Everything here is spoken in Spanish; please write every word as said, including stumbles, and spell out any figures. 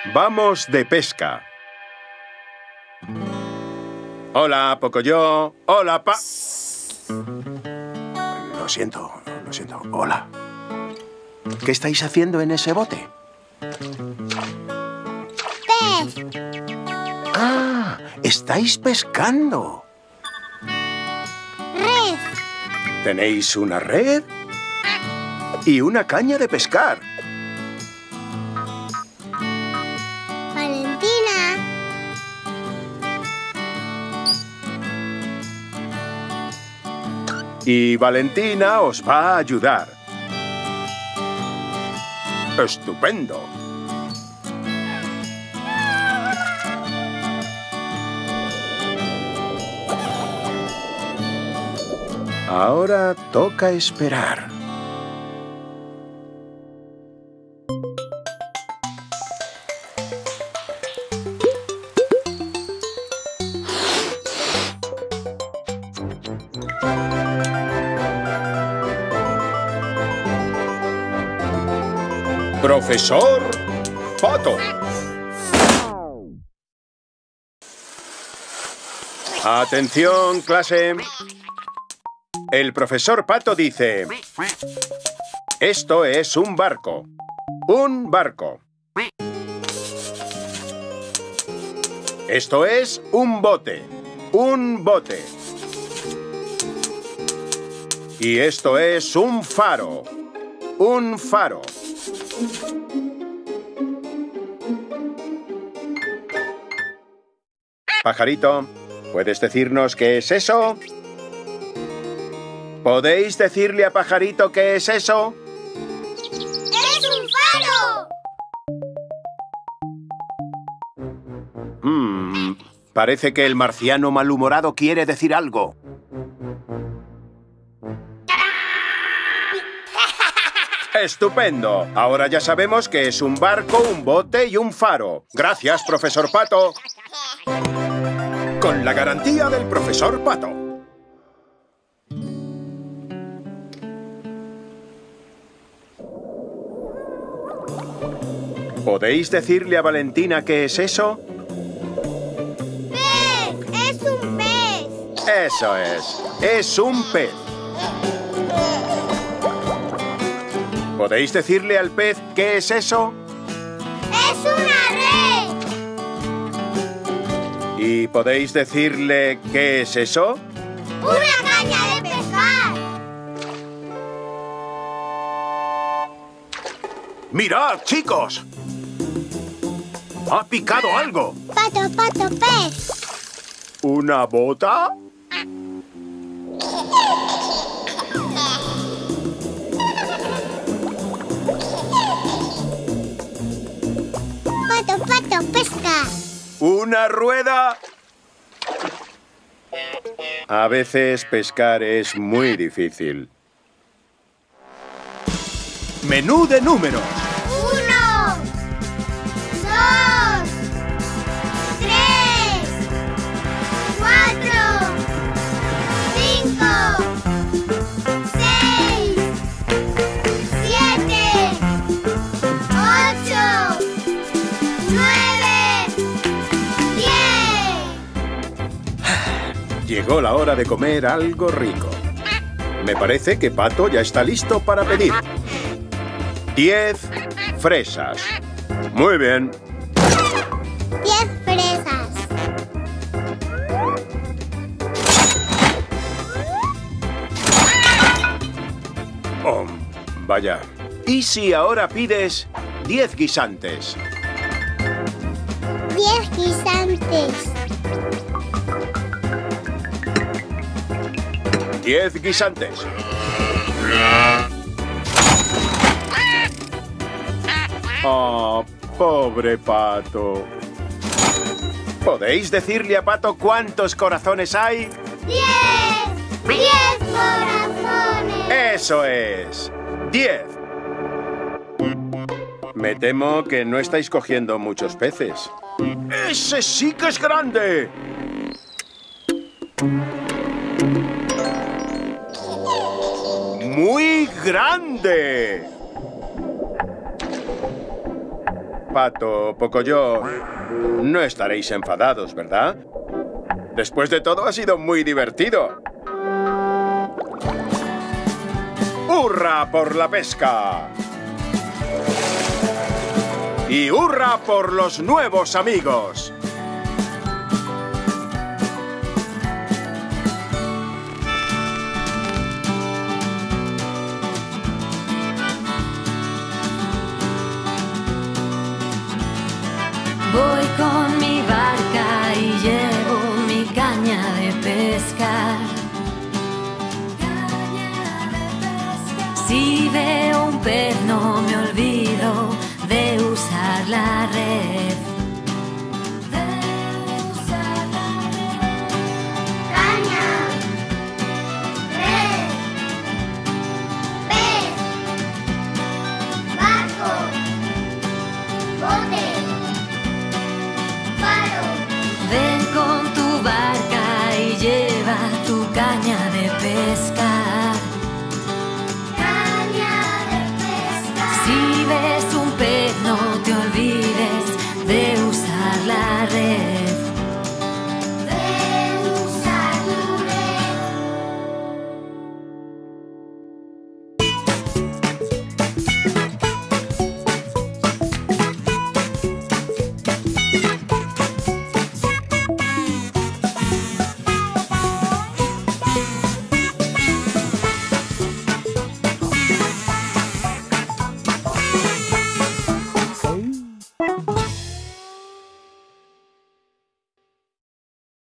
Vamos de pesca. Hola, Pocoyo. Hola, Pa... Lo siento, lo siento. Hola. ¿Qué estáis haciendo en ese bote? ¡Pez! ¡Ah! ¡Estáis pescando! ¡Red! Tenéis una red y una caña de pescar. Valentina. Y Valentina os va a ayudar. ¡Estupendo! Ahora toca esperar. Profesor Pato. Atención, clase. El profesor Pato dice: esto es un barco. Un barco. Esto es un bote. Un bote. Y esto es un faro. Un faro. Pajarito, ¿puedes decirnos qué es eso? ¿Podéis decirle a Pajarito qué es eso? ¡Es un faro! Hmm, parece que el marciano malhumorado quiere decir algo. ¡Estupendo! Ahora ya sabemos que es un barco, un bote y un faro. Gracias, profesor Pato. Con la garantía del profesor Pato. ¿Podéis decirle a Valentina qué es eso? ¡Pez! ¡Es un pez! Eso es. Es un pez. ¿Podéis decirle al pez qué es eso? ¡Es una red! ¿Y podéis decirle qué es eso? ¡Una caña de pescar! ¡Mirad, chicos! ¡Ha picado algo! ¡Pato, pato, pez! ¿Una bota? ¡Pato, pato, pesca! ¿Una rueda? A veces pescar es muy difícil. Menú de números. ¡Uno! ¡Dos! ¡Tres! ¡Cuatro! ¡Cinco! ¡Seis! ¡Siete! ¡Ocho! ¡Nueve! ¡Diez! Llegó la hora de comer algo rico. Me parece que Pato ya está listo para pedir. Diez fresas. Muy bien. Diez fresas. Oh, vaya. ¿Y si ahora pides diez guisantes? Diez guisantes. Diez guisantes. Oh, pobre Pato. ¿Podéis decirle a Pato cuántos corazones hay? ¡Diez! ¡Diez corazones! ¡Eso es! ¡Diez! Me temo que no estáis cogiendo muchos peces. ¡Ese sí que es grande! ¡Muy grande! Pato, Pocoyo, no estaréis enfadados, ¿verdad? Después de todo, ha sido muy divertido. ¡Hurra por la pesca! ¡Y hurra por los nuevos amigos! Voy con mi barca y llevo mi caña de pescar. Si veo un pez no me olvido de usar la red. Caña, red, pez, barco, bote, faro. Ven con tu barca y lleva tu caña de pescar. Caña de pesca. Si ves un pez no te olvides de usar la red. De usar tu red.